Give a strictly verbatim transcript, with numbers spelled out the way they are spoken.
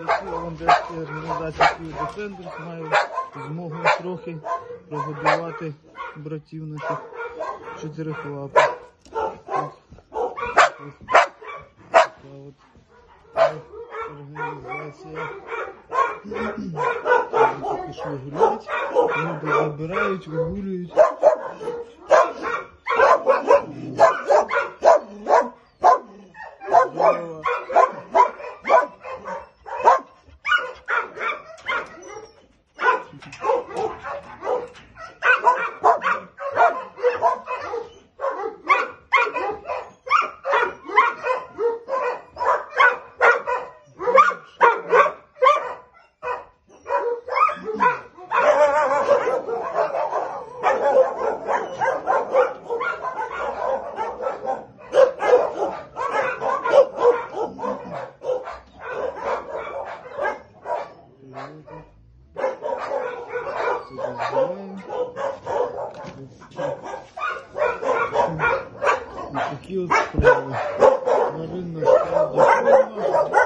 завдяки волонтерській організації Kyiv Defenders маю змогу трохи прогодувати братів наших чотирихлапих. Така от організація. Вони пішли гулять, вони забирають, вигулюють. Такі от справи. Тваринна справді.